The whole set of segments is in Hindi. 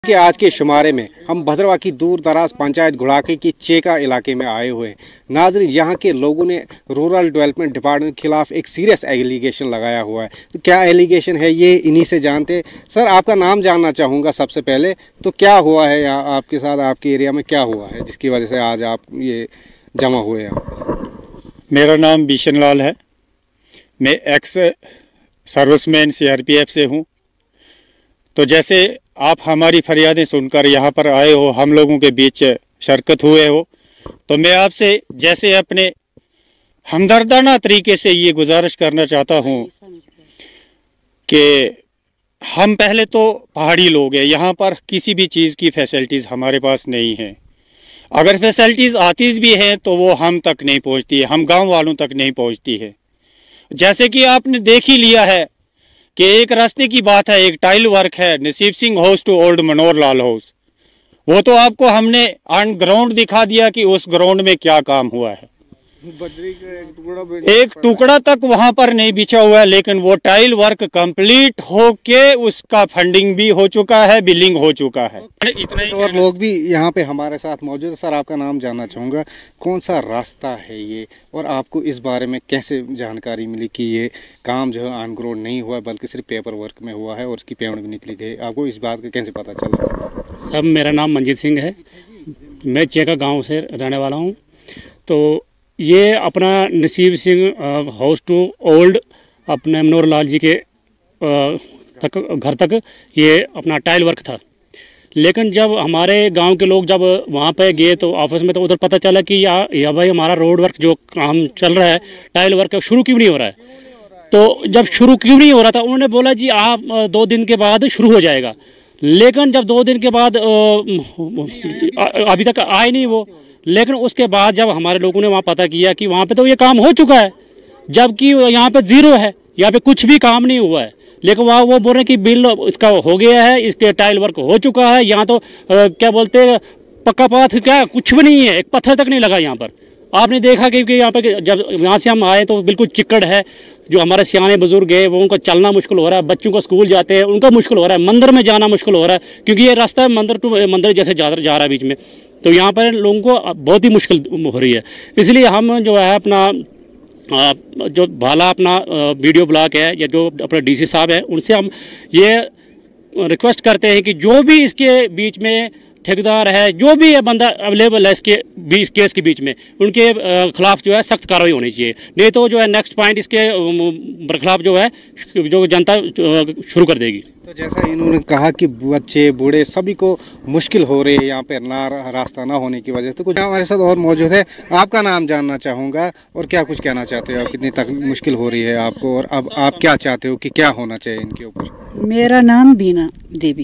कि आज के शुमारे में हम भद्रवाह की दूर दराज पंचायत घुड़ाके की चेका इलाके में आए हुए हैं। नाज़रीन, यहाँ के लोगों ने रूरल डेवलपमेंट डिपार्टमेंट के खिलाफ एक सीरियस एलिगेशन लगाया हुआ है। तो क्या एलिगेशन है ये इन्हीं से जानते। सर, आपका नाम जानना चाहूँगा सबसे पहले। तो क्या हुआ है यहाँ आपके साथ, आपके एरिया में क्या हुआ है जिसकी वजह से आज आप ये जमा हुए हैं? मेरा नाम बिशन लाल है। मैं एक्स सर्विसमैन CRPF से हूँ। तो जैसे आप हमारी फरियादें सुनकर यहाँ पर आए हो, हम लोगों के बीच शिरकत हुए हो, तो मैं आपसे जैसे अपने हमदर्दाना तरीके से ये गुजारिश करना चाहता हूँ कि हम पहले तो पहाड़ी लोग हैं, यहाँ पर किसी भी चीज़ की फैसिलिटीज़ हमारे पास नहीं है। अगर फैसिलिटीज़ आती भी हैं तो वो हम तक नहीं पहुँचती है, हम गांव वालों तक नहीं पहुँचती है। जैसे कि आपने देख ही लिया है कि एक रास्ते की बात है, एक टाइल वर्क है Naseeb Singh house to old Manohar Lal house, वो तो आपको हमने ऑन ग्राउंड दिखा दिया कि उस ग्राउंड में क्या काम हुआ है। एक टुकड़ा तक वहां पर नहीं बिछा हुआ है, लेकिन वो टाइल वर्क कंप्लीट होके उसका फंडिंग भी हो चुका है, बिलिंग हो चुका है। इतना ही और लोग भी यहाँ पे हमारे साथ मौजूद है। सर, आपका नाम जानना चाहूँगा, कौन सा रास्ता है ये और आपको इस बारे में कैसे जानकारी मिली कि ये काम जो है ऑन ग्राउंड नहीं हुआ बल्कि सिर्फ पेपर वर्क में हुआ है और उसकी पेमेंट भी निकली गई? आपको इस बात का कैसे पता चला? सब, मेरा नाम मंजीत सिंह है, मैं चेका गांव से रहने वाला हूं। तो ये अपना नसीब सिंह हाउस टू ओल्ड अपने मनोहर लाल जी के घर तक ये अपना टाइल वर्क था। लेकिन जब हमारे गांव के लोग जब वहाँ पे गए तो ऑफिस में, तो उधर पता चला कि या भाई हमारा रोड वर्क जो काम चल रहा है, टाइल वर्क शुरू क्यों नहीं हो रहा है। तो जब शुरू क्यों नहीं हो रहा था, उन्होंने बोला जी आप 2 दिन के बाद शुरू हो जाएगा। लेकिन जब 2 दिन के बाद अभी तक आए नहीं वो। लेकिन उसके बाद जब हमारे लोगों ने वहाँ पता किया कि वहाँ पे तो ये काम हो चुका है, जबकि यहाँ पे ज़ीरो है, यहाँ पे कुछ भी काम नहीं हुआ है। लेकिन वहाँ वो बोल रहे हैं कि बिल इसका हो गया है, इसके टाइल वर्क हो चुका है। यहाँ तो क्या बोलते हैं, पक्का पाथ क्या कुछ भी नहीं है, एक पत्थर तक नहीं लगा यहाँ पर। आपने देखा क्योंकि यहाँ पे जब यहाँ से हम आए तो बिल्कुल चिक्कड़ है। जो हमारे सियाने बुजुर्ग है वो उनको चलना मुश्किल हो रहा है, बच्चों को स्कूल जाते हैं उनका मुश्किल हो रहा है, मंदिर में जाना मुश्किल हो रहा है क्योंकि ये रास्ता मंदिर टू मंदिर जैसे जा रहा है बीच में। तो यहाँ पर लोगों को बहुत ही मुश्किल हो रही है। इसलिए हम जो है अपना जो भाला अपना वीडियो ब्लॉग है या जो अपने DC साहब है, उनसे हम ये रिक्वेस्ट करते हैं कि जो भी इसके बीच में ठेकेदार है, जो भी है बंदा अवेलेबल है इसके केस के बीच में, उनके खिलाफ जो है सख्त कार्रवाई होनी चाहिए। नहीं तो जो है नेक्स्ट पॉइंट इसके खिलाफ जो है जो जनता शुरू कर देगी। तो जैसा इन्होंने कहा कि बच्चे बूढ़े सभी को मुश्किल हो रही है यहाँ पे रास्ता ना होने की वजह से। तो कुछ हमारे साथ और मौजूद है, आपका नाम जानना चाहूँगा और क्या कुछ कहना चाहते हो, कितनी तक मुश्किल हो रही है आपको और अब आप क्या चाहते हो कि क्या होना चाहिए इनके ऊपर? मेरा नाम बीना देवी।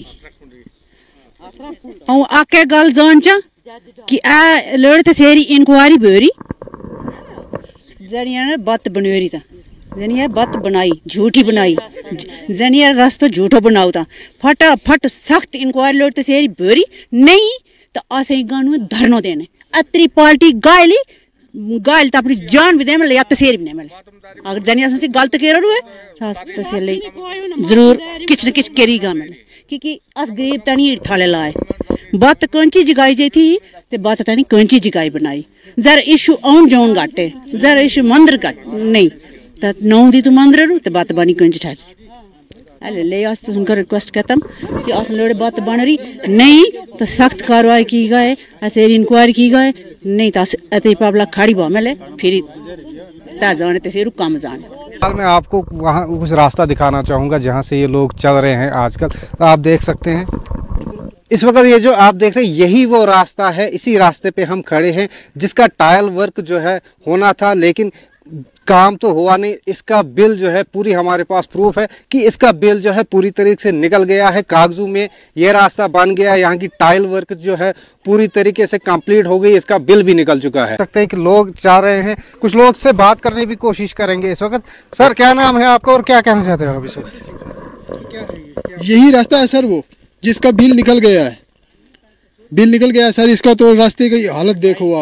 आके गल जान कि आ लड़ते सेरी इंक्वायरी बेरी जनिया ने बत बनवेरी था, जनिया बत बनाई झूठी बनाई, जनिया रास्ता झूठो बनाऊ था। फटाफट सख्त इंक्वायरी लड़ते सेरी बेरी नहीं तो असें गानू धरनो देने अत्री पार्टी गायली गायल तो अपनी जान भी दे मिले या तसेर भी नहीं मिले। अगर जनिया से गलत कह रहा है जरूर किच न किच करेगा मिले क्योंकि अस गरीब तनी थाले लाए बत कंची जगाई जाई थी ते बत तनी कंची जगाई बनाई। जरा इशू आउन जाउन गाटे जरा इशू मंदिर गट नहीं तो 9 दी तो मंदिर रू ते बत बनी कंची ठार अले ले अस तो उनका रिक्वेस्ट करतम कि अस लोड़े बत बन रही नहीं तो सख्त कार्रवाई की गए, ऐसे इंक्वायरी की गए, नहीं तो अति पब्लिक खड़ी बो मिले फिर ता जाने ते सेरू कम जाने। हाल मैं आपको वहाँ कुछ रास्ता दिखाना चाहूँगा जहाँ से ये लोग चल रहे हैं आजकल। तो आप देख सकते हैं इस वक्त ये जो आप देख रहे हैं यही वो रास्ता है। इसी रास्ते पे हम खड़े हैं जिसका टाइल वर्क जो है होना था लेकिन काम तो हुआ नहीं। इसका बिल जो है पूरी हमारे पास प्रूफ है कि इसका बिल जो है पूरी तरीके से निकल गया है कागजों में। ये रास्ता बन गया, यहाँ की टाइल वर्क जो है पूरी तरीके से कंप्लीट हो गई, इसका बिल भी निकल चुका है। सकते हैं कि लोग चाह रहे हैं, कुछ लोग से बात करने की कोशिश करेंगे इस वक्त। सर, क्या नाम है आपका और क्या कहना चाहते हो अभी? सर, यही रास्ता है सर वो जिसका बिल निकल गया है, बिल निकल गया है सर। इसका तो रास्ते की हालत देखो आप,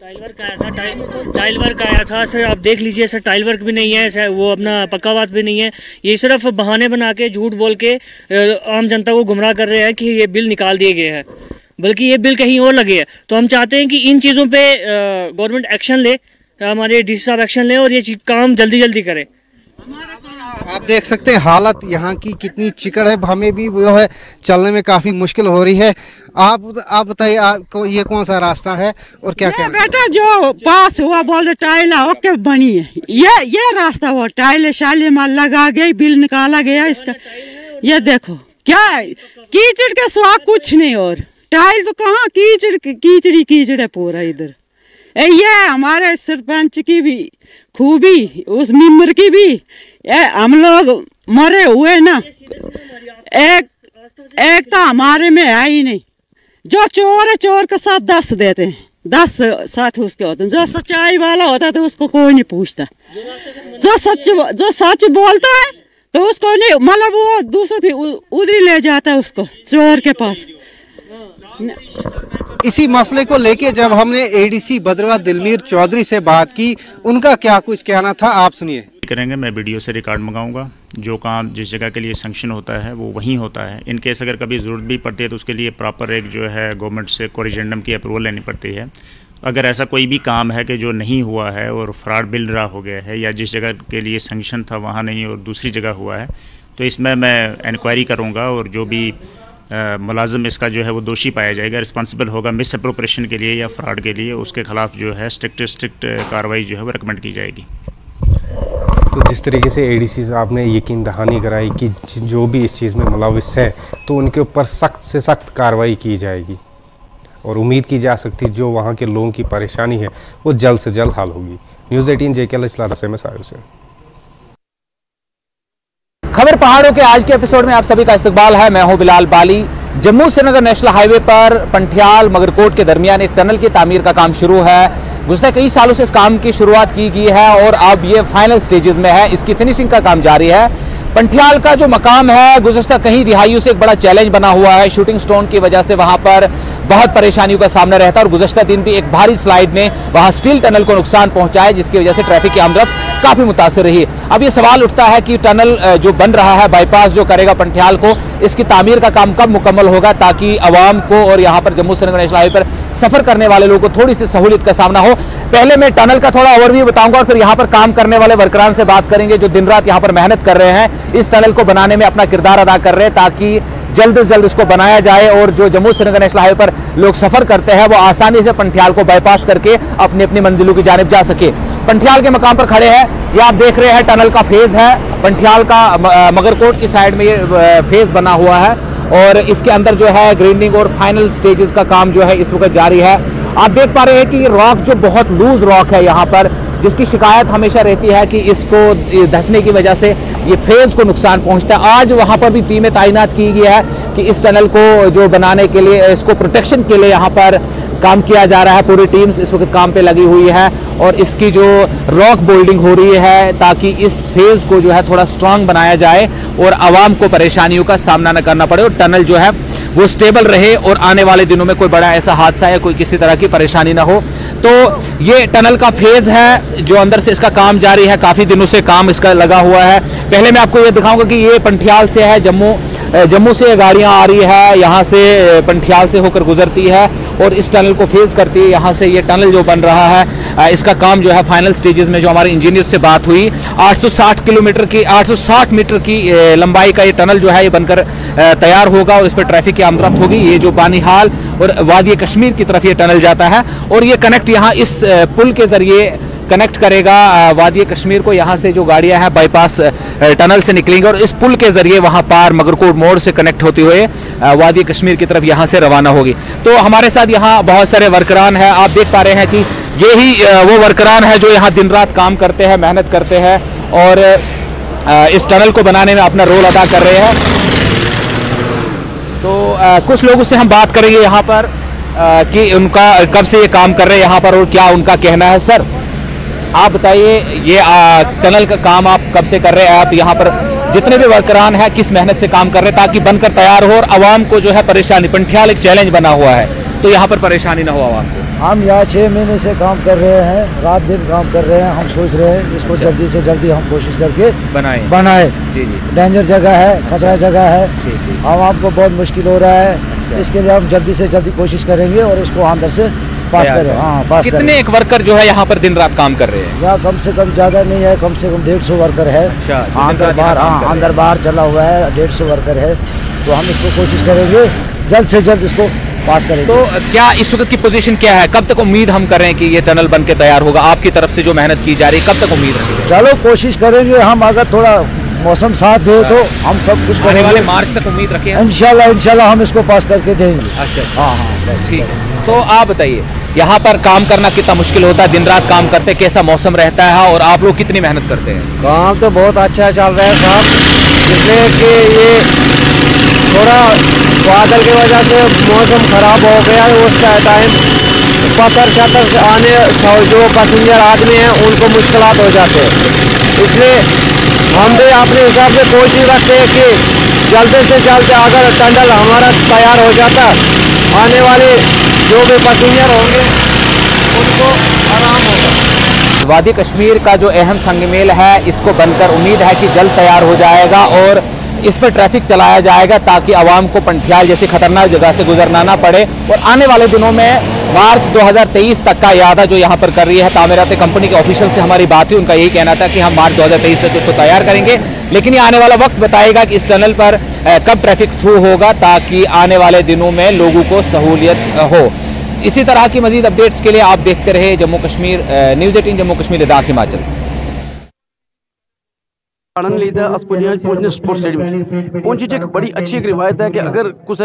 टाइल वर्क आया था सर, आप देख लीजिए सर, टाइल वर्क भी नहीं है सर, वो अपना पक्का बात भी नहीं है। ये सिर्फ बहाने बना के झूठ बोल के आम जनता को गुमराह कर रहे हैं कि ये बिल निकाल दिए गए हैं, बल्कि ये बिल कहीं और लगे है। तो हम चाहते हैं कि इन चीज़ों पे गवर्नमेंट एक्शन ले, हमारे डीसी साहब एक्शन ले और ये काम जल्दी जल्दी करे। आप देख सकते हैं हालत यहाँ की कितनी चिकड़ है, हमें भी वो है चलने में काफ़ी मुश्किल हो रही है। आप बताइए, आपको ये कौन सा रास्ता है और क्या क्या? बेटा जो पास हुआ बोल टाइल ओके बनी है, ये रास्ता हुआ टाइल शाले माल लगा गई, बिल निकाला गया इसका। ये देखो क्या कीचड़ के सिवा कुछ नहीं, और टाइल तो कहाँ, कीचड़ है पूरा इधर। ये हमारे सरपंच की भी खूबी, उस मेंबर की भी, हम लोग मरे हुए ना, एक तो हमारे में है ही नहीं। जो चोर है चोर के साथ 10 देते हैं, 10 साथ उसके होते हैं। जो सच्चाई वाला होता है तो उसको कोई नहीं पूछता, जो सच बोलता है तो उसको नहीं, मतलब वो दूसरे भी उधर ले जाता है उसको, चोर के पास। इसी मसले को लेके जब हमने एडीसी भद्रवाह दिलमीर चौधरी से बात की, उनका क्या कुछ कहना था, आप सुनिए। करेंगे, मैं वीडियो से रिकॉर्ड मंगाऊंगा। जो काम जिस जगह के लिए सैंक्शन होता है वो वहीं होता है। इन केस अगर कभी ज़रूरत भी पड़ती है तो उसके लिए प्रॉपर एक जो है गवर्नमेंट से कोरिजेंडम की अप्रूवल लेनी पड़ती है। अगर ऐसा कोई भी काम है कि जो नहीं हुआ है और फ्रॉड बिल रहा हो गया है, या जिस जगह के लिए सैंक्शन था वहाँ नहीं और दूसरी जगह हुआ है, तो इसमें मैं इंक्वायरी करूँगा और जो भी मुलाजिम इसका जो है वो दोषी पाया जाएगा, रिस्पॉन्सिबल होगा मिस अप्रोप्रिएशन के लिए या फ्रॉड के लिए, उसके खिलाफ जो है स्ट्रिक्ट कार्रवाई जो है वो रिकमेंड की जाएगी। तो जिस तरीके से एडीसी साहब ने यकीन दहानी कराई कि जो भी इस चीज़ में मुलविस है तो उनके ऊपर सख्त से सख्त कार्रवाई की जाएगी, और उम्मीद की जा सकती है जो वहाँ के लोगों की परेशानी है वो जल्द से जल्द हल होगी। न्यूज़ 18 JKL से मैं साहिब से। खबर पहाड़ों के आज के एपिसोड में आप सभी का इस्तकबाल है। मैं हूं बिलाल बाली। जम्मू श्रीनगर नेशनल हाईवे पर पंठियाल मगरकोट के दरमियान एक टनल की तामीर का काम शुरू है। गुज़श्ता कई सालों से इस काम की शुरुआत की गई है और अब ये फाइनल स्टेजेस में है, इसकी फिनिशिंग का काम जारी है। पंठियाल का जो मकाम है गुज़श्ता कई दिहाइयों से एक बड़ा चैलेंज बना हुआ है। शूटिंग स्टोन की वजह से वहां पर बहुत परेशानियों का सामना रहता है और गुज़श्ता दिन भी एक भारी स्लाइड ने वहां स्टील टनल को नुकसान पहुंचाया, जिसकी वजह से ट्रैफिक की आमदरफ्त काफी मुतासर रही। अब ये सवाल उठता है कि टनल जो बन रहा है, बाईपास जो करेगा पंठियाल को, इसकी तामीर का काम कब मुकम्मल होगा ताकि आवाम को और यहाँ पर जम्मू श्रीनगर नेशनल हाईवे पर सफर करने वाले लोगों को थोड़ी सी सहूलियत का सामना हो। पहले मैं टनल का थोड़ा ओवरव्यू बताऊंगा और फिर यहाँ पर काम करने वाले वर्करान से बात करेंगे जो दिन रात यहाँ पर मेहनत कर रहे हैं, इस टनल को बनाने में अपना किरदार अदा कर रहे हैं, ताकि जल्द से जल्द इसको बनाया जाए और जो जम्मू श्रीनगर नेशनल हाईवे पर लोग सफर करते हैं वो आसानी से पंठियाल को बाईपास करके अपनी अपनी मंजिलों की जानिब जा सके। पंठियाल के मकाम पर खड़े हैं, ये आप देख रहे हैं टनल का फेज है। पंठियाल का मगरकोट की साइड में ये फेज बना हुआ है और इसके अंदर जो है ग्राइंडिंग और फाइनल स्टेजेस का काम जो है इस वक्त जारी है। आप देख पा रहे हैं कि रॉक जो बहुत लूज रॉक है यहाँ पर, जिसकी शिकायत हमेशा रहती है कि इसको धंसने की वजह से ये फेज को नुकसान पहुंचता है। आज वहाँ पर भी टीमें तैनात की गई है कि इस टनल को जो बनाने के लिए, इसको प्रोटेक्शन के लिए यहाँ पर काम किया जा रहा है। पूरी टीम्स इस वक्त काम पे लगी हुई है और इसकी जो रॉक बोल्डिंग हो रही है ताकि इस फेज को जो है थोड़ा स्ट्रांग बनाया जाए और आवाम को परेशानियों का सामना न करना पड़े और टनल जो है वो स्टेबल रहे और आने वाले दिनों में कोई बड़ा ऐसा हादसा या कोई किसी तरह की परेशानी ना हो। तो ये टनल का फेज है जो अंदर से इसका काम जारी है, काफ़ी दिनों से काम इसका लगा हुआ है। पहले मैं आपको ये दिखाऊंगा कि ये पंठियाल से है, जम्मू से गाड़ियां आ रही है, यहाँ से पंठियाल से होकर गुजरती है और इस टनल को फेज करती है। यहाँ से ये टनल जो बन रहा है इसका काम जो है फाइनल स्टेजेस में, जो हमारे इंजीनियर से बात हुई, 860 मीटर की लंबाई का ये टनल जो है ये बनकर तैयार होगा और इस पर ट्रैफिक की आमदरफ्त होगी। ये जो बानिहाल और वादी कश्मीर की तरफ ये टनल जाता है और ये कनेक्ट यहाँ इस पुल के जरिए कनेक्ट करेगा वादी कश्मीर को। यहाँ से जो गाड़ियाँ हैं बाईपास टनल से निकलेंगी और इस पुल के जरिए वहाँ पार मगरकोट मोड़ से कनेक्ट होते हुए वादी कश्मीर की तरफ यहाँ से रवाना होगी। तो हमारे साथ यहाँ बहुत सारे वर्करान हैं, आप देख पा रहे हैं कि यही वो वर्करान है जो यहाँ दिन रात काम करते हैं, मेहनत करते हैं और इस टनल को बनाने में अपना रोल अदा कर रहे हैं। तो कुछ लोगों से हम बात करेंगे यहाँ पर कि उनका कब से ये काम कर रहे हैं यहाँ पर और क्या उनका कहना है। सर आप बताइए, ये टनल का काम आप कब से कर रहे हैं? आप यहाँ पर जितने भी वर्करान हैं किस मेहनत से काम कर रहे हैं ताकि बनकर तैयार हो और आवाम को जो है परेशानी, पंठियाल एक चैलेंज बना हुआ है, तो यहाँ पर परेशानी ना हो आवाम को। हम यहाँ 6 महीने से काम कर रहे हैं, रात दिन काम कर रहे हैं। हम सोच रहे हैं इसको जल्दी से जल्दी हम कोशिश करके बनाए। जी जी, डेंजर जगह है, खतरा जगह है, हम आपको बहुत मुश्किल हो रहा है। इसके लिए हम जल्दी से जल्दी कोशिश करेंगे और इसको अंदर से पास करें। हाँ, पास करें। कितने एक वर्कर जो है यहाँ पर दिन रात काम कर रहे हैं? यहाँ कम से कम ज़्यादा नहीं है, कम से कम 150 वर्कर है। अच्छा, अंदर बाहर, हाँ अंदर बाहर चला हुआ है, 150 वर्कर है। तो हम इसको कोशिश करेंगे जल्द से जल्द इसको पास करेंगे। तो क्या इस वक्त की पोजीशन क्या है? कब तक उम्मीद हम कर रहे हैं कि ये टनल बन के तैयार होगा? आपकी तरफ से जो मेहनत की जा रही है, कब तक उम्मीद रखेंगे? चलो कोशिश करेंगे हम, अगर थोड़ा मौसम साथ दे तो हम सब कुछ करेंगे। वाले मार्च तक उम्मीद रखें इंशाल्लाह हम इसको पास करके देंगे। अच्छा, हाँ, ठीक है। तो आप बताइए, यहाँ पर काम करना कितना मुश्किल होता है? दिन रात काम करते, कैसा मौसम रहता है और आप लोग कितनी मेहनत करते हैं? काम तो बहुत अच्छा चल रहा है साहब, इसलिए कि ये थोड़ा बादल की वजह से मौसम ख़राब हो गया है। उस टाइम पत्थर शतर से आने जो पैसेंजर आदमी हैं उनको मुश्किलात हो जाते हैं। इसलिए हम भी अपने हिसाब से कोशिश रखते हैं कि जल्द से जल्द अगर टनल हमारा तैयार हो जाता, आने वाले जो भी पैसेंजर होंगे उनको आराम होगा। वादी कश्मीर का जो अहम संगमेल है, इसको बनकर उम्मीद है कि जल्द तैयार हो जाएगा और इस पर ट्रैफिक चलाया जाएगा ताकि आवाम को पंठियाल जैसी खतरनाक जगह से गुजरना ना पड़े। और आने वाले दिनों में मार्च 2023 तक का इरादा जो यहाँ पर कर रही है तामीरात कंपनी के ऑफिशियल से हमारी बात हुई, उनका यही कहना था कि हम मार्च 2023 तक इसको तैयार करेंगे। लेकिन ये आने वाला वक्त बताएगा कि इस टनल पर कब ट्रैफिक थ्रू होगा ताकि आने वाले दिनों में लोगों को सहूलियत हो। इसी तरह की मजीद अपडेट्स के लिए आप देखते रहे जम्मू कश्मीर न्यूज़ 18 जम्मू कश्मीर लद्दाख हिमाचल। आनंद लेता है पहुंचने स्पोर्ट्स स्टेडियम पहुंची एक बड़ी अच्छी एक रिवायत है कि अगर कुछ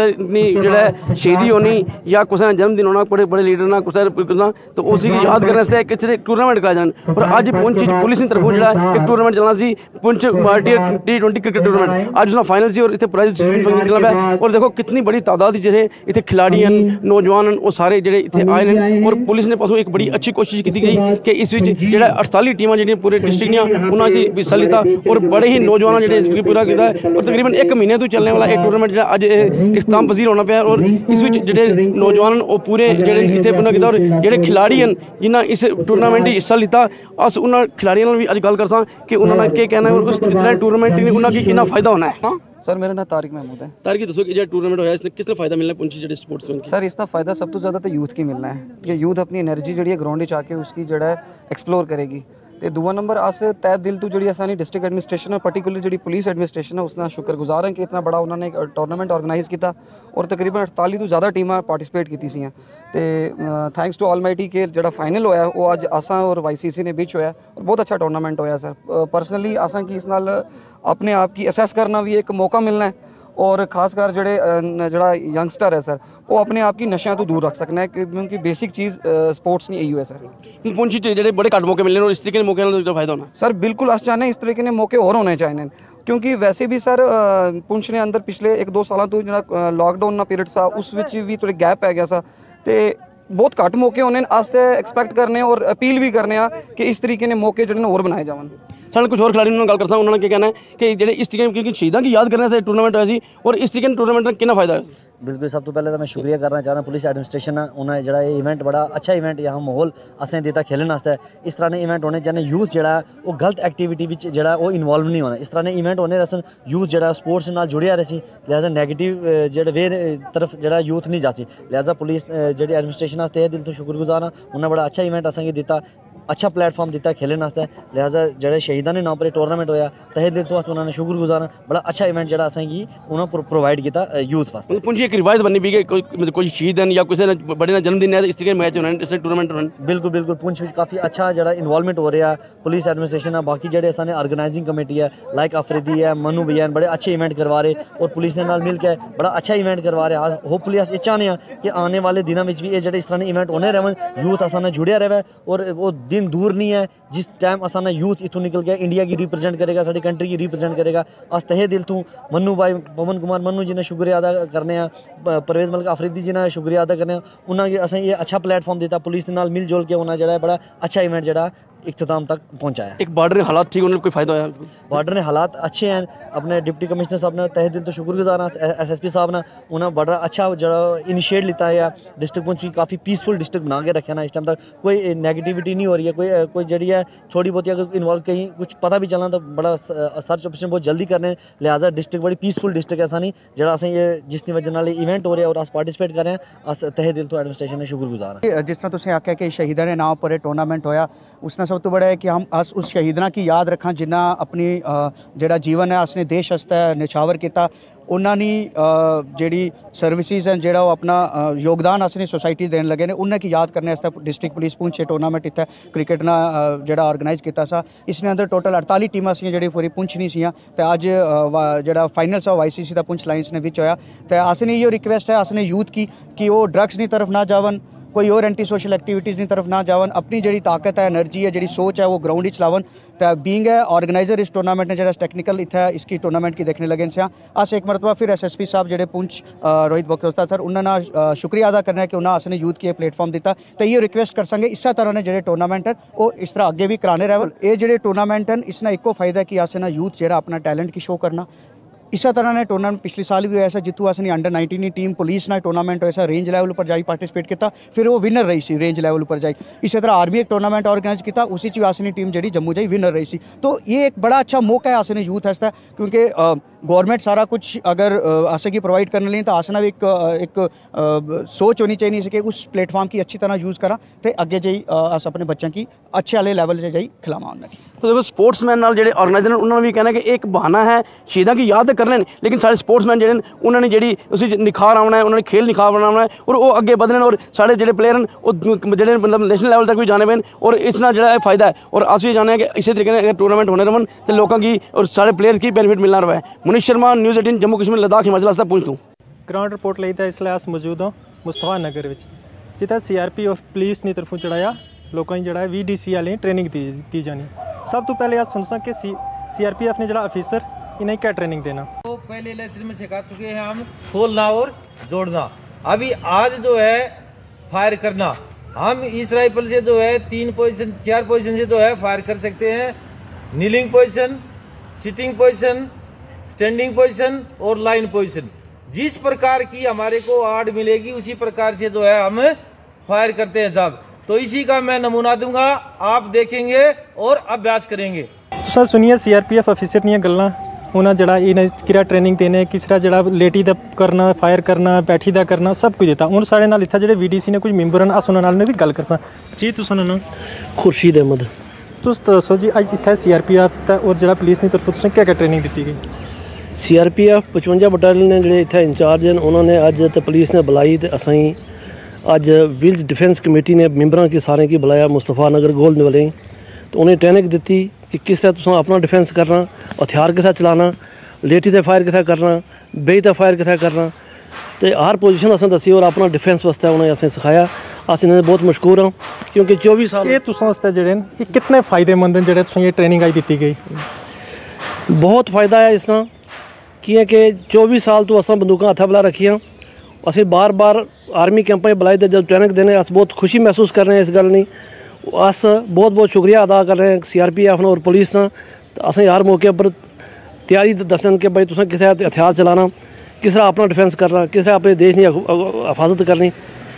जो शहीदी होनी या कुछ जन्मदिन होना बड़े बड़े लीडर ना कुछ तो उसी की याद करने किसी टूर्नामेंट कराया जाए। और आज पहुंची पुलिस की तरफों जो एक टूर्नामेंट चलना सी पुंछ T20 क्रिकेट टूर्नामेंट आज उसका फाइनल सी और इतने प्राइज फंक्शन चल रहा है। और देखो कितनी बड़ी तादाद जैसे इतने खिलाड़ी हैं, नौजवान वो सारे जो इतने आए हैं। और पुलिस ने पासों एक बड़ी अच्छी कोशिश की गई कि इस जो 48 टीम जी पूरे डिस्ट्रिक्ट उन्होंने हिस्सा लिया और बड़े ही नौजवान जो पूरा किया है। और तकरीबन 1 महीने तो चलने वाला एक टूर्नामेंट जो अज इख्ताम पजीर होना पाया। और इस जो नौजवान वो पूरे जो इतने पूरा किया और जो खिलाड़ी हैं जिन्हें इस टूर्नामेंट हिस्सा लिया अस उन्होंने खिलाड़ियों भी अज गल कर कि उन्होंने क्या कहना है और उस टूर्नामेंट में उन्होंने कितना फायदा होना है। सर मेरा नाम तारिक महमूद है। तारिक दसो कि जो टूर्नामेंट होया इसने किसने फायदा मिलना है पुंछ जो स्पोर्ट्स में? सर इसका फायदा सब तो ज़्यादा तो यूथ की मिलना है कि यूथ अपनी एनर्जी जी ग्राउंड आके उसकी जो एक्सप्लोर करेगी। तो दूआ नंबर अस तय दिल तो जी असानी डिस्ट्रिक्ट एडमिनिस्ट्रेशन और पर्टिकुलर जी पुलिस एडमिनिस्ट्रेशन है उसका शुक्रगुजार है कि इतना बड़ा उन्होंने एक टूर्नामेंट ऑर्गेनाइज किया और तकरीबन 48 तो ज़्यादा टीम पार्टिसिपेट की सी। तो थैंक्स टू ऑलमाइटी के जो फाइनल होया वो अज असा और YCC ने बिच होया और बहुत अच्छा टूर्नामेंट होया। सर परसनली असा कि इस नाल अपने आप की असैस करना भी एक मौका मिलना है और खासकर जड़ा यंगस्टर है सर वो अपने आप की नशा तो दूर रख सकना है क्योंकि बेसिक चीज़ स्पोर्ट्स नहीं यही है। सर पुंछ जो बड़े घट मौके मिलने और इस तरीके के मौके फायदा होना सर बिल्कुल अस चाहते हैं इस तरीके के मौके और होने चाहिए क्योंकि वैसे भी सर पुंछ ने अंदर पिछले 1-2 साल तो जो लॉकडाउन का पीरियड सा उस भी थोड़े गैप पै गया सा। तो बहुत घट मौके होने अस एक्सपैक्ट करने और अपील भी करने कि इस तरीके ने मौके जो और बनाए जावन। सर कुछ और खिलाड़ी गल करता उन्होंने क्या कहना है कि जो इस तरीके क्योंकि शहीदों की याद करने से टूर्नामेंट होया और इस तरीके टूर्नामेंट का कितना फायदा है? बिल्कुल सब तो पहले तो मैं शुक्रिया करना चाहना पुलिस एडमिनिस्ट्रेशन उन्हें जो इवेंट बड़ा अच्छा इवेंट यहाँ माहौल असें दिता खेलने वास्ते। इस तरह ने इवेंट होने जैसे यूथ जो वो गलत एक्टिविटी जो वो इन्वॉल्व नहीं होना। इस तरह ने इवेंट होने रसन यूथ जो स्पोर्ट्स नाल जुड़िया रही लिहाजा नैगेटिव जो वे तरफ जो यूथ नहीं जासी। लिहाजा पुलिस जी एडमिनिस्ट्रेशन तहे दिल तो शुक्रगुजार हाँ उन्हें बड़ा अच्छा इवेंट असें दिता अच्छा प्लेटफॉर्म दिता खेलने वास्ते। लिहाजा जो शहीदा ने नाम पर टूर्नामेंट होया तहे दिल तो अस उन्होंने शुक्रगुजार बड़ा अच्छा इवेंट जो असेंगी उन्होंने प्रोवाइड किया यूथ वास्ते। पुंछ एक रिवायत बनी भी कोई शहीद है या किसी बड़े जन्मदिन है इस तरीके मैच होने इस टूर्नामेंट होने। बिल्कुल बिल्कुल पुंछ में काफ़ी अच्छा जो इन्वॉल्वमेंट हो रहा है पुलिस एडमिनिस्ट्रेशन है बाकी जो असाने ऑर्गेनाइजिंग कमेटी है लाइक अफरीदी है मनु भैया बड़े अच्छे इवेंट करवा रहे और पुलिस ने नाल मिल के बड़ा अच्छा इवेंट करवा रहे। होपफुली अस ये चाहते हैं कि आने वाले दिनों में भी ये जो इस तरह इवेंट होने रहन यूथ असाने जुड़िया रहे और वो दिन दूर नहीं है जिस टाइम असाना यूथ इतों निकल गया इंडिया की रिप्रेजेंट करेगा साड़ी कंट्री की रिप्रेजेंट करेगा। अस तहे दिल तू मन्नू भाई पवन कुमार मन्नू जी ने शुक्रिया अदा करने परवेज मलिक अफरीदी जी ने शुक्रिया अदा करने उन्होंने असें ये अच्छा प्लेटफॉर्म दिता पुलिस के नाल मिल जुल के उन्हें जो बड़ा अच्छा इवेंट जो इख्तिताम तक पहुँचाया। एक बॉर्डर हालात ठीक होने कोई फ़ायदा है? बॉर्डर ने हालात अच्छे हैं। अपने डिप्टी कमिश्नर साहब ने तहे दिल तो शुक्रगुजार हाँ SSP साहब ने उन्हें बड़ा अच्छा जो इनिशिएट लिता है। डिस्ट्रिक्ट पुंछ की काफ़ी पीसफुल डिस्ट्रिक्ट बना के रखे ना। इस टाइम तक कोई नेगेटिविटी नहीं हो रही है। कोई जड़ी है थोड़ी बहुत अगर इन्वॉल्व कहीं कुछ पता भी चलना तो बड़ा सर्च ऑपरेशन बहुत जल्दी करने, लिहाजा डिस्ट्रिक्ट बड़ी पीसफुल डिस्ट्रिक्ट ऐसा नहीं जरा असें ये जिसकी वजह नाल इवेंट हो रहा है और अस पार्टिसिपेट कर रहे हैं। अस तहे दिल तो एडमिनिस्ट्रेशन ने शुक्रगुजार हैं। जिस तरह तुसें आख्या कि शहीदा ने नाम पर टूर्नामेंट होया, उसने सब तो बड़ा है कि हम अस उस शहीदा की याद रखा जिन्ना अपनी जेड़ा जीवन है असने देश वास्ते निछावर किया। उन्होंने जी सर्विसिज हैं जो अपना योगदान असने सोसाइटी देने लगे ने, उन्हें की याद करने डिस्ट्रिक्ट पुलिस पुंछ टूर्नामेंट इतना क्रिकेट ना जो ऑर्गेनाइज किया सा। इसने अंदर टोटल 48 टीमां सी जी पूरी पुंछ नहीं सियां ते अज जो फाइनल्स ऑफ ICC का पुंछ लाइन्स ने विच होया। तो असने यो रिक्वेस्ट है असने यूथ की कि वो ड्रग्स की तरफ ना जावन, कोई और एंटी सोशल एक्टिविटीज़ की तरफ ना जावन, अपनी जी ताकत है एनर्जी है जी सोच है वो ग्राउंड ही लावन। तो बीइंग है ऑर्गेनाइजर इस टूर्नामेंट ने जो टेक्निकल इतना इसकी टूर्नामेंट की देखने लगे से अस एक मरतबा फिर SSP साहब जो पुंछ रोहित बकरोता सर उन्होंने शुक्रिया अदा करना है कि उन्होंने असने यूथ की प्लेटफॉर्म दिता। तो ये रिक्वेस्ट कर सकें इस तरह ने जो टूर्नामेंट है वो इस तरह अगे भी कराने रहे। ये जो टूर्नामेंट हैं इसना एको फायदा है कि असना यूथ जो अपना टैलेंट की शो करना। इस तरह ने टूर्नामेंट पिछले साल भी होया जितू असनी अंडर 19 टीम पुलिस ना टूर्नामेंट होया रेंज लेवल पर जाई पार्टिसिपेट किया, फिर वो विनर रही सी रेंज लेवल पर जाई। इसी तरह आर्मी एक टूर्नामेंट ऑर्गेनाइज किया, उसी भी असनी टीम जी जम्मू जाई विनर रही सी। तो ये एक बड़ा अच्छा मौका है असने यूथ वास्ते, क्योंकि गवर्नमेंट सारा कुछ अगर असें की प्रोवाइड करने लिए तो असना भी एक सोच होनी चाहिए कि उस प्लेटफॉर्म की अच्छी तरह यूज़ करा तो अगे जाई अस अपने बच्चों की अच्छे वाले लैवल से जाई खिलावा उन्हें। तो देखो स्पोर्ट्समैन नाल जेडे ऑर्गेनाइजर उन्होंने भी कहना कि एक बहाना है शहीदा की याद करने, लेकिन सारे स्पोर्ट्समैन जेडे उन्होंने जी उसी निखार आना है, उन्होंने खेल निखार बनाना है और वो अगे बढ़ने और सारे जेडे प्लेयर हैं वो जेडे मतलब नेशनल लेवल तक भी जाने पे और इसना जो फायदा है। और अस भी जाने हैं कि इसी तरीके अगर टूर्नामेंट होने रहन तो लोगों की और सारे प्लेयर की बेनिफिट मिलना रहा है। मनीष शर्मा, न्यूज़ 18 जम्मू कश्मीर लद्दाख हिमाचल से पूछ दूँ। ग्राउंड रिपोर्ट ਲਈ ਤਾਂ इसलिए अस मौजूद हाँ मुस्तफा नगर ਵਿੱਚ जितना CRPF पुलिस की तरफों चढ़ाया लोगों जो VDC वाले ट्रेनिंग दी जानी। सब तो पहले आज सुन कि CRPF ने जो ऑफिसर इन्हें क्या ट्रेनिंग देना। तो पहले लेसन में सिखा चुके हैं हम खोलना और जोड़ना। अभी आज जो है फायर करना, हम इस राइफल से जो है 3 पोजीशन 4 पोजीशन से जो है फायर कर सकते हैं। Kneeling position, sitting position, standing position और लाइन पोजीशन। जिस प्रकार की हमारे को आड़ मिलेगी उसी प्रकार से जो है हम फायर करते हैं साहब। तो इसी का मैं नमूना दूंगा, आप देखेंगे और अभ्यास करेंगे। तो सुनिए CRPF ऑफिसर दी गल्लां, उन्हें जड़ा इन्हें किरा ट्रेनिंग देने किस तरह जड़ा लेटी दा करना, फायर करना, बैठी दा करना सब कुछ देता। हूँ साढ़े नाल इत्थे जेह्ड़े VDC ने कुछ मैंबर हैं अस उन्हां नाल भी गल करसां। जी तुसां नाम? खुर्शीद अहमद। तुस दसो जी अज इत्थे CRPF और जड़ा पुलिस की तरफों तुसें क्या क्या ट्रेनिंग दी गई? CRPF 55 बटालियन ने जो इतने इंचार्ज हैं उन्होंने अज तो पुलिस ने बुलाई तो असें अज विलेज डिफेंस कमेटी ने मैंबर की सारे की बुलाया मुस्तफा नगर गोल्ड वाले, तो उन्हें ट्रेनिंग दी कि किस तरह तुम अपना डिफेंस करना, हथियार किस चलाना, लेटी से फायर किस करना, बेई से फायर किस करना, तो हर पोजीशन असें दसी और अपना डिफेंस वास्ते उन्हें असें सिखाया। अस इन्हें बहुत मशहूर हाँ क्योंकि 24 साल ये तुसां वास्ते जेह्ड़े ये कितने फायदेमंद हैं जेह्ड़े तुसें ये ट्रेनिंग अज दी गई? बहुत फायदा है इसका कि 24 साल तो असां बंदूकां हत्था बुला रखियां, असें बार बार आर्मी कैंपां बुलाए थे जब ट्रेनिंग देने अस बहुत खुशी महसूस कर रहे हैं। इस गल नहीं अस बहुत बहुत शुक्रिया अदा कर रहे हैं CRPF ने और पुलिस का। असें हर मौके पर तैयारी दसन कि भाई तुसें किस हथियार चलाना, किस तरह अपना डिफेंस करना, किस तरह अपने देश की हिफाजत करनी।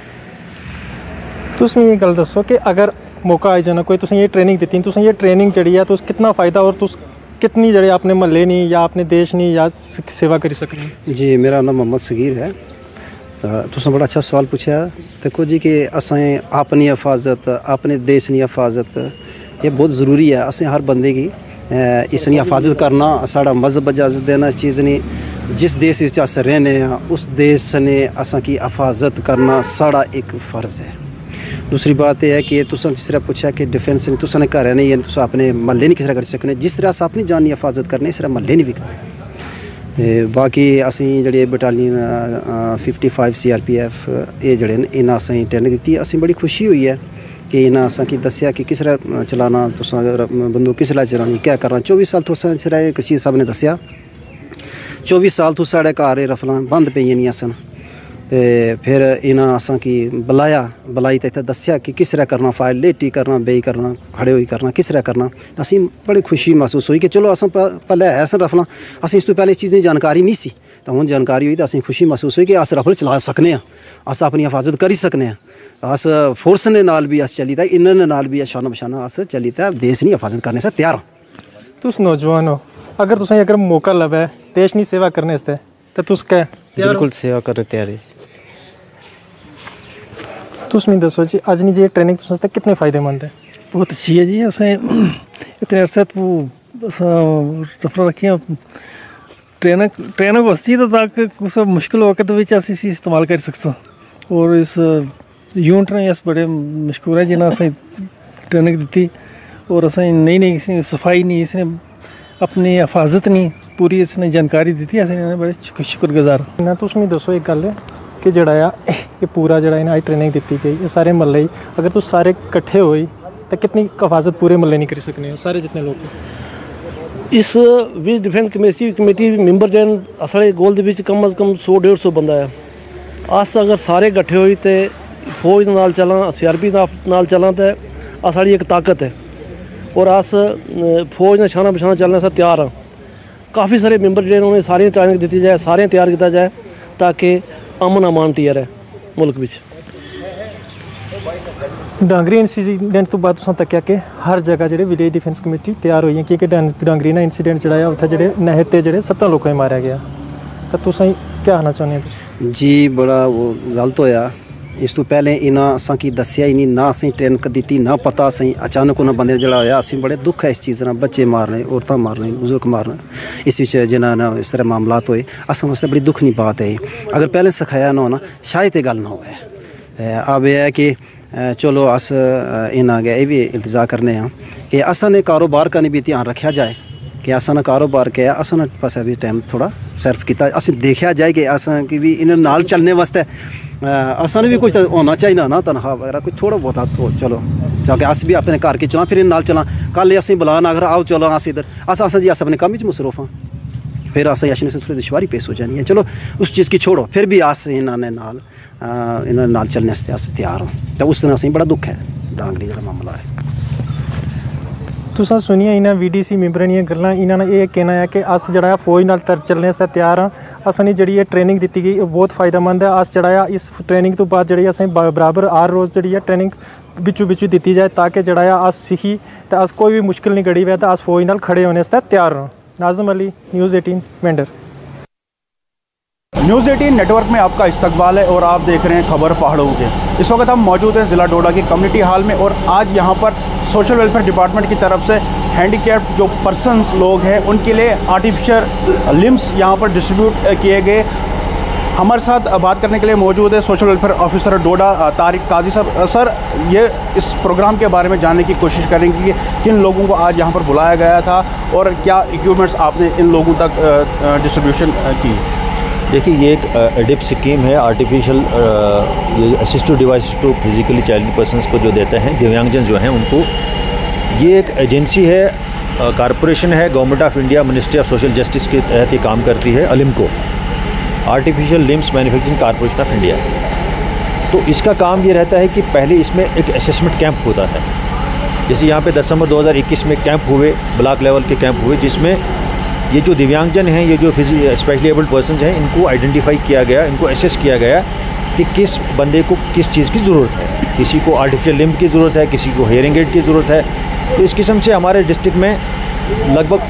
तुस मिगी गल दसो कि अगर मौका आई जाना कोई तुसें ये ट्रेनिंग दी, तुसें ये ट्रेनिंग जी है तुस कितना फ़ायदा और तुस कितनी जड़े अपने महल्ले नहीं या अपने देश नहीं या सेवा करी सकने? जी मेरा नाम मोहम्मद सगीर है। तुसें बड़ा अच्छा सवाल पूछा। देखो जी कि असें अपनी हिफाजत, अपने देश की हिफाजत ये बहुत ज़रूरी है। असें हर बंदे की इसकी हिफाजत करना साड़ा मजहब इजाज़त देना इस चीज़ नहीं। जिस देश अस रहने उस देश ने असा की हिफाजत करना साड़ा एक फ़र्ज़ है। दूसरी बात यह है कि तुसें जिस तरह पूछा कि डिफेंस नहीं तुसें घर नहीं है, तुस अपने महल्ले नहीं किस तरह कर सकने, जिस तरह अस अपनी जान की हिफाजत करने इस तरह महल्ले नहीं भी करने। बाकी असीं जड़े बटालियन 55 CRPF ये जड़े इन्हें असें ट्रेनिंग दी, असें बड़ी खुशी हुई है कि इन्हें असा की दसिया कि किस तरह चलाना, तुस बंदूक किस तरह चलानी, क्या करना। 24 साल तुसें जिस तरह कशीर साहब ने दसिया 24 साल तो साढ़े घर रफलां बंद पेइयां नहीं सन फिर इन्हें असा की बुलाई तो इतना दसिया कि किस तरह करना, फाइल लेटी करना, बेई करना, खड़े हुई करना, किस तरह करना। तो असी बड़ी खुशी महसूस हुई कि चलो अस पहले ऐसा रफल असी इस तो पहले इस चीज़ की जानकारी नहीं सी, तो हूँ जानकारी हुई तो असी खुशी महसूस हुई कि अस रफल चला सकने, अस अपनी हिफाजत करी सकने, अस फोर्स ने नाल भी अस चली था, इन्होंने नाल भी शाना बशाना अस चली था, देश की हिफाजत करने से तैयार हाँ। तुस नौजवान हो, अगर तुसें अगर मौका लभे देश की सेवा करने से तो तुस क्या बिल्कुल सेवा करने तैयार है। तुस नहीं दसो जी अज जी ट्रेनिंग तुस कितने फ़ायदेमंद है? बहुत अच्छी है जी। असें इतने अरसे रफल रखियां ट्रेनिंग बस्ती तो तक कुछ मुश्किल वक्त अस इसी इस्तेमाल कर सकते, और इस यूनिट ने अस बड़े मशहूर है जिन्हें असें ट्रेनिंग दी, और असें नई सफाई नहीं, इसने अपनी हिफाजत नहीं पूरी इसने जानकारी दी थी, असें बड़े शुक्रगुजार ना। तुस नहीं दसो एक गल कि जड़ा ये पूरा जड़ा इन्हें ट्रेनिंग दी गई, ये सारे महल्ले अगर तुस सारे कट्ठे होई तो कितनी हिफाजत पूरे महल्ले नहीं कर सकने, सारे जितने लोग इस विच डिफेंस कमेटी मैंबर जन साढ़े गोल दे विच कम अज़ कम 100-150 बंदा है। अस अगर सारे कट्ठे होई तो फौज नाल चलां, CRP नाल चलां तो साड़ी एक ताकत है, और अस फौज ने शाना बशाना चलने से तैयार हाँ। काफ़ी सारे मैंबर जो उन्हें सारी ट्रेनिंग दी जाए, सारे तैयार किया जाए ताकि अमन अमान टीयर है मुल्क विच। डांगरी इंसीडेंट तो बाद तुसां तक्या कि हर जगह जो विलेज डिफेंस कमेटी तैयार हुई है, क्योंकि डांगरी ना इंसीडेंट जड़ा उत्थे जो नहर ते जो 7 लोगों को मारा गया, तो तुसां क्या आना चाहते जी? बड़ा वो गलत होया। इस तो पहले इन्हें असा की दसिया ही नहीं, ना असें ट्रेनिंग दी, ना पता असें अचानक उन्हें बंदे जड़ा होया, असें बड़े दुख है इस चीज़ ना, बच्चे मारने, औरतां मारने, बुजुर्ग मारने, इस विच जिन्हें इस तरह मामलात होए अस वास्ते बड़ी दुख नहीं बात है। अगर पहले सिखाया ना होना शायद ये गल ना होए। अब यह है कि चलो अस इन्हें गए भी इल्तजा करने हैं कि असा ने कारोबार का भी ध्यान रखा जाए कि असा ने कारोबार किया, असा ने पास भी टाइम थोड़ा सर्फ किया, अस देखा जाए कि असा की भी इन्हें नाल चलने वास्ते असा ने भी कुछ होना चाहिए ना, तनख्वाह वगैरह कुछ थोड़ा बहुत तो चलो जाके अस भी अपने घर के चला, फिर नाल चला, कल असें बुला ना अगर आओ चलो अस इधर अस जी अस अपने कम मसरूफ हाँ, फिर असें अशने से थोड़ी दुश्वारी पेश हो जानी है। चलो उस चीज़ की छोड़ो, फिर भी अस इन्होंने नाल चलने से अस तैयार हो, तो उस दिन असें बड़ा दुख है डांगरी जो मामला है। तुसां सुनिया इन्हां VDC मैंबरां दियां गल्लां, इन्हां ने यह कहना है कि अस जड़ा फौज नाल चलने से तैयार हाँ। असां जी ट्रेनिंग दी गई बहुत फ़ायदेमंद है। अस जड़ा इस ट्रेनिंग तो बाद जी असें बराबर हर रोज़ जी ट्रेनिंग बिचू दी जाए ताकि जड़ा अस सीखी तो अस कोई भी मुश्किल नहीं घड़ी हुए तो अस फौज नाल खड़े होने से तैयार हाँ। Nazim Ali, news 18 Mendhar. News 18 network में आपका इस्तकबाल है और आप देख रहे हैं खबर पहाड़ों के। इस वक्त हम मौजूद हैं ज़िला डोडा के कम्युनिटी हॉल में, और आज यहाँ पर सोशल वेलफेयर डिपार्टमेंट की तरफ से हैंडीकैप्ड जो पर्सन लोग हैं उनके लिए आर्टिफिशियल लिम्स यहाँ पर डिस्ट्रीब्यूट किए गए। हमारे साथ बात करने के लिए मौजूद है social welfare officer Doda Tariq Qazi साहब। सर, ये इस प्रोग्राम के बारे में जानने की कोशिश करेंगे कि किन लोगों को आज यहाँ पर बुलाया गया था और क्या इक्विपमेंट्स आपने इन लोगों तक डिस्ट्रीब्यूशन की। देखिए, ये एक एडिप स्कीम है, आर्टिफिशियल ये assistive device to physically challenge persons को जो देते हैं, दिव्यांगजन जो हैं उनको। ये एक एजेंसी है, कॉरपोरेशन है, government of India, ministry of social justice के तहत ये काम करती है, Alimco, artificial limbs manufacturing corporation of India. तो इसका काम ये रहता है कि पहले इसमें एक असेसमेंट कैंप होता है। जैसे यहाँ पे दिसंबर 2021 में कैंप हुए, ब्लॉक लेवल के कैंप हुए, जिसमें ये जो दिव्यांगजन हैं, ये जो स्पेशली एबल्ड पर्सनस हैं, इनको आइडेंटिफाई किया गया, इनको असेस किया गया कि किस बंदे को किस चीज़ की ज़रूरत है। किसी को आर्टिफिशियल लिम्ब की ज़रूरत है, किसी को हेयरिंग एड की ज़रूरत है। तो इस किस्म से हमारे डिस्ट्रिक्ट में लगभग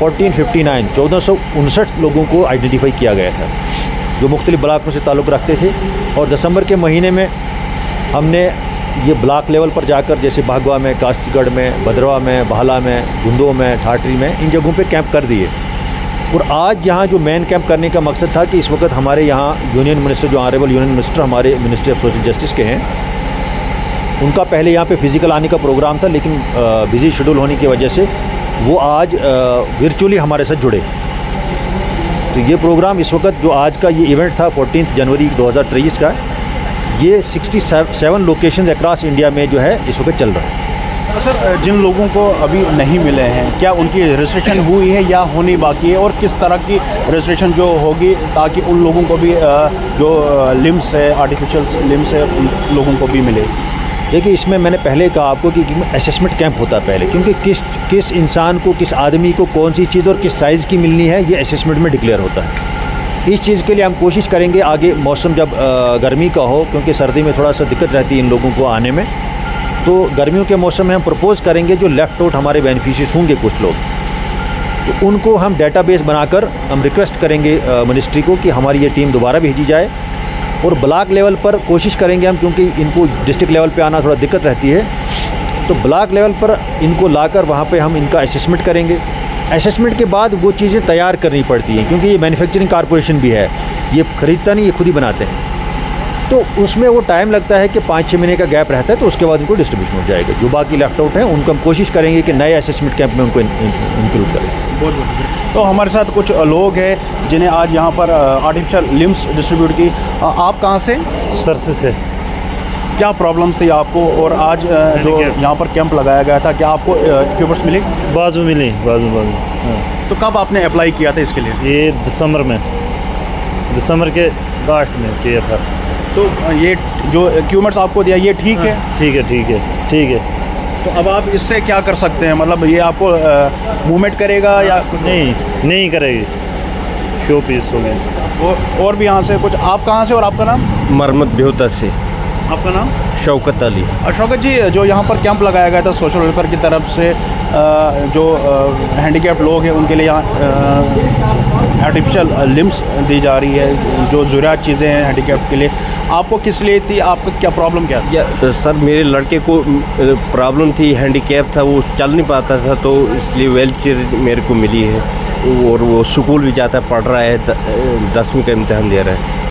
1459 लोगों को आइडेंटिफाई किया गया था, जो मुख्तलिफ ब्लॉकों से ताल्लुक़ रखते थे। और दिसंबर के महीने में हमने ये ब्लॉक लेवल पर जाकर, जैसे भागवा में, कास्तीगढ़ में, भद्रवा में, भाला में, गुंदो में, ठाठरी में, इन जगहों पे कैंप कर दिए। और आज यहाँ जो मेन कैंप करने का मकसद था कि इस वक्त हमारे यहाँ यूनियन मिनिस्टर, जो ऑनरेबल यूनियन मिनिस्टर हमारे मिनिस्ट्री ऑफ सोशल जस्टिस के हैं, उनका पहले यहाँ पे फिज़िकल आने का प्रोग्राम था, लेकिन बिज़ी शेड्यूल होने की वजह से वो आज वर्चुअली हमारे साथ जुड़े। तो ये प्रोग्राम इस वक्त जो आज का ये इवेंट था 14 जनवरी 2023 का, ये 67 लोकेशंस अक्रॉस इंडिया में जो है इस वक्त चल रहा है। सर, जिन लोगों को अभी नहीं मिले हैं, क्या उनकी रजिस्ट्रेशन हुई है या होनी बाकी है, और किस तरह की रजिस्ट्रेशन जो होगी ताकि उन लोगों को भी जो लिम्स है, आर्टिफिशियल लिम्स है, उन लोगों को भी मिले? देखिए, इसमें मैंने पहले कहा आपको कि असेसमेंट कैंप होता है पहले, क्योंकि किस इंसान को, किस आदमी को कौन सी चीज़ और किस साइज़ की मिलनी है, ये असेसमेंट में डिक्लेयर होता है। इस चीज़ के लिए हम कोशिश करेंगे आगे मौसम जब गर्मी का हो, क्योंकि सर्दी में थोड़ा सा दिक्कत रहती है इन लोगों को आने में, तो गर्मियों के मौसम में हम प्रपोज़ करेंगे जो लेफ़्ट आउट हमारे बेनिफिशियरीज होंगे कुछ लोग, तो उनको हम डेटाबेस बनाकर हम रिक्वेस्ट करेंगे मिनिस्ट्री को कि हमारी ये टीम दोबारा भेजी जाए, और ब्लॉक लेवल पर कोशिश करेंगे हम, क्योंकि इनको डिस्ट्रिक्ट लेवल पे आना थोड़ा दिक्कत रहती है, तो ब्लॉक लेवल पर इनको लाकर वहाँ पे हम इनका असेसमेंट करेंगे। असेसमेंट के बाद वो चीज़ें तैयार करनी पड़ती हैं, क्योंकि ये मैन्युफैक्चरिंग कॉर्पोरेशन भी है, ये ख़रीदता नहीं, ये खुद ही बनाते हैं, तो उसमें वो टाइम लगता है कि 5-6 महीने का गैप रहता है, तो उसके बाद उनको डिस्ट्रीब्यूशन हो जाएगा। जो बाकी लेफ्ट आउट हैं उनको हम कोशिश करेंगे कि नए असेसमेंट कैंप में उनको इंक्लूड करें। बहुत बहुत। तो हमारे साथ कुछ लोग हैं जिन्हें आज यहाँ पर आर्टिफिशियल लिम्स डिस्ट्रीब्यूट की। आप कहाँ से? सरसे से। क्या प्रॉब्लम्स थी आपको, और आज जो यहाँ पर कैंप लगाया गया था, क्या आपको इक्विपमेंट्स मिले? बाजू मिली, बाजू। तो कब आपने अप्लाई किया था इसके लिए? ये दिसंबर के लास्ट में किया था। तो ये जो इक्विपमेंट्स आपको दिया, ये ठीक है? ठीक है। तो अब आप इससे क्या कर सकते हैं, मतलब ये आपको मूवमेंट करेगा या कुछ? नहीं करेगी, शो पीस हो गए। और भी यहाँ से कुछ, आप कहाँ से और आपका नाम? मरमत बेहतर से। आपका नाम? शौकत अली। शौकत जी, जो यहाँ पर कैंप लगाया गया था सोशल वेलफेयर की तरफ से, जो हैंडीकैप्ड लोग हैं उनके लिए यहाँ आर्टिफिशियल लिम्स दी जा रही है, जो ज़रूरत चीज़ें हैं हैंडीकैप्ड के लिए, आपको किस लिए थी? आपका क्या प्रॉब्लम क्या थी? सर, मेरे लड़के को प्रॉब्लम थी, हैंडीकैप था, वो चल नहीं पाता था, तो इसलिए व्हील चेयर मेरे को मिली है, और वो स्कूल भी जाता है, पढ़ रहा है, 10वीं का इम्तिहान दे रहा है।